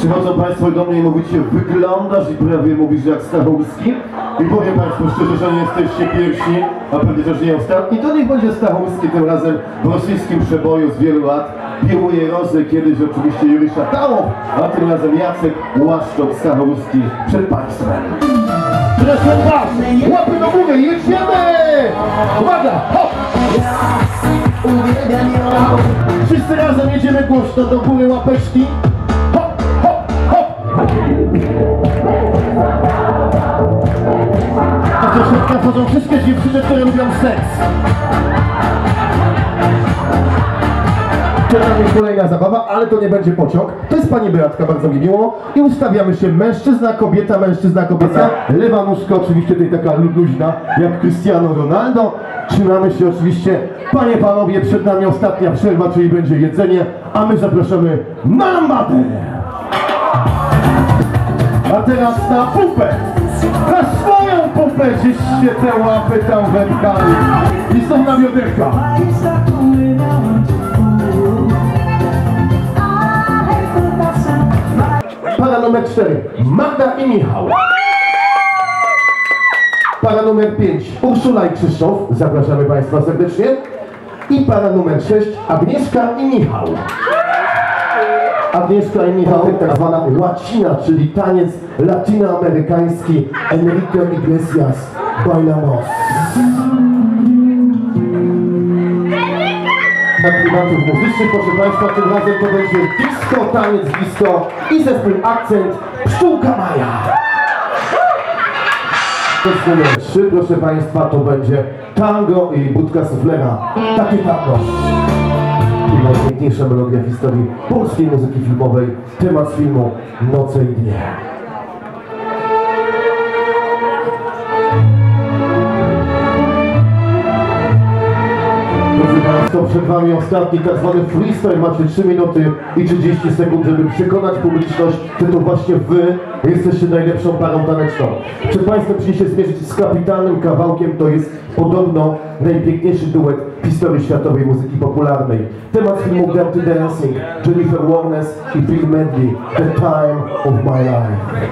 Przychodzą Państwo do mnie i mówicie, wyglądasz i prawie mówisz jak Stachurski. I powiem Państwu szczerze, że nie jesteście pierwsi, a pewnie też nie ostatni. To niech będzie Stachurski tym razem w rosyjskim przeboju z wielu lat. Piłuje rozę kiedyś oczywiście Juri Szatałow, a tym razem Jacek Łaszczok Stachurski przed Państwem. Proszę Was, łapy do góry, jedziemy! Uwaga, hop! Wszyscy razem jedziemy głośno do góry, łapeczki. Hop, hop, hop! A do środka wchodzą wszystkie dziewczyny, które lubią seks. Przed nami kolejna zabawa, ale to nie będzie pociąg. To jest pani Beatka, bardzo mi miło. I ustawiamy się mężczyzna, kobieta, mężczyzna, kobieta. Lewa nóżka oczywiście tutaj taka luźna, jak Cristiano Ronaldo. Trzymamy się oczywiście. Panie, panowie, przed nami ostatnia przerwa, czyli będzie jedzenie, a my zapraszamy na lambadę. A teraz na pupę. Na swoją pupę, gdzieście te łapy tam wepchali. I są na bioderka. Para numer 4, Magda i Michał. Para numer 5, Urszula i Krzysztof. Zapraszamy Państwa serdecznie. I para numer 6, Agnieszka i Michał. Agnieszka i Michał, tak zwana łacina, czyli taniec latinoamerykański Enrique Iglesias Bailamos. Klimatów muzycznych, proszę Państwa, tym razem to będzie disco, taniec disco i zespół Akcent Pszczółka Maja. To jest numer 3, proszę Państwa, to będzie tango i budka suflera. Takie tango. I najpiękniejsza melodia w historii polskiej muzyki filmowej. Temat z filmu Noce i dnie. To przed Wami ostatni tak zwany freestyle, macie 3 minuty i 30 sekund, żeby przekonać publiczność, że to właśnie Wy jesteście najlepszą parą taneczną. Przed Państwem przyjdzie się zmierzyć z kapitalnym kawałkiem, to jest podobno najpiękniejszy duet w historii światowej muzyki popularnej. Temat filmu Dirty Dancing, Jennifer Warnes i Bill Medley, The Time of My Life.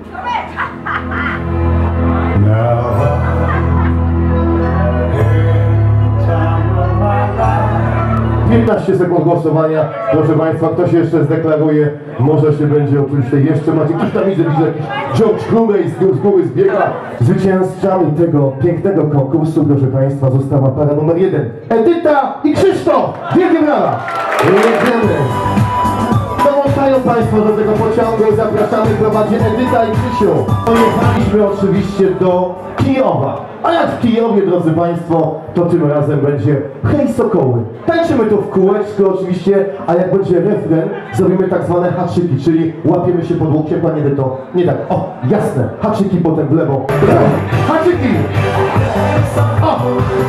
15 sekund głosowania, proszę Państwa, kto się jeszcze zdeklaruje, może się będzie oczywiście jeszcze, macie ktoś tam widzę jakiś George Clooney z góry zbiega. Zwycięzcami tego pięknego konkursu, proszę Państwa, została para numer 1, Edyta i Krzysztof! Wielkie brawa! Jedziemy! Dołączają Państwo do tego pociągu, zapraszamy, prowadzi Edyta i Krzysiu. Pojechaliśmy oczywiście do Kijowa. A jak w Kijowie, drodzy Państwo, to tym razem będzie Hej Sokoły. Tańczymy to w kółeczko oczywiście, a jak będzie refren, zrobimy tak zwane haczyki, czyli łapiemy się pod łokcie, Panie Edyto. Nie tak, o, jasne, haczyki potem w lewo. Brawo. Haczyki! O!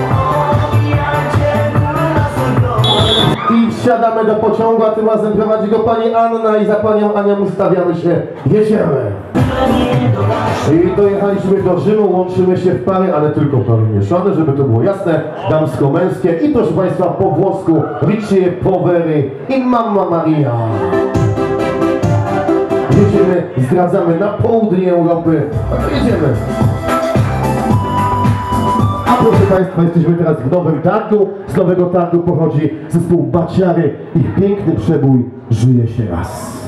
I wsiadamy do pociągu, a tym razem prowadzi go Pani Anna i za Panią Anią ustawiamy się, jedziemy. I dojechaliśmy do Rzymu, łączymy się w pary, ale tylko pary mieszane, żeby to było jasne, damsko-męskie i proszę Państwa po włosku Ricci Poveri i Mamma Maria. Jedziemy, zdradzamy na południe Europy, a to jedziemy. A proszę Państwa, jesteśmy teraz w Nowym Targu, z Nowego Targu pochodzi zespół Baciary, ich piękny przebój Żyje się raz.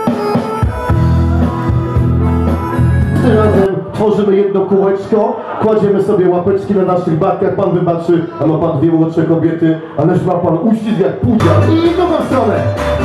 Razem tworzymy jedno kółeczko, kładziemy sobie łapeczki na naszych barkach, Pan wybaczy, a ma Pan 2 urocze kobiety, ależ ma Pan uścisk jak pudzian i drugą stronę.